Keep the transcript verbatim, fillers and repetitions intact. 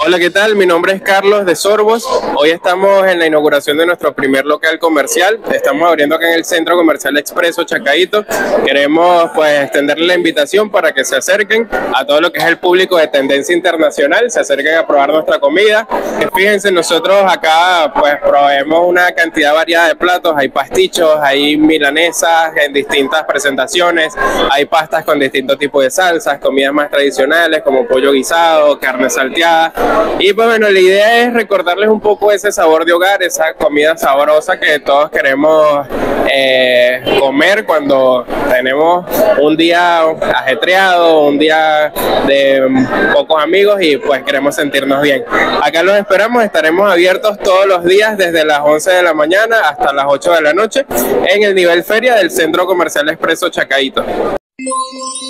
Hola, ¿qué tal? Mi nombre es Carlos de Sorbos. Hoy estamos en la inauguración de nuestro primer local comercial. Estamos abriendo acá en el Centro Comercial Expreso Chacaíto. Queremos pues extenderle la invitación para que se acerquen a todo lo que es el público de tendencia internacional, se acerquen a probar nuestra comida. Fíjense, nosotros acá pues proveemos una cantidad variada de platos. Hay pastichos, hay milanesas en distintas presentaciones, hay pastas con distintos tipos de salsas, comidas más tradicionales como pollo guisado, carne salteada. Y pues bueno, la idea es recordarles un poco ese sabor de hogar, esa comida sabrosa que todos queremos eh, comer cuando tenemos un día ajetreado, un día de pocos amigos y pues queremos sentirnos bien. Acá los esperamos, estaremos abiertos todos los días desde las once de la mañana hasta las ocho de la noche en el nivel feria del Centro Comercial Expreso Chacaíto.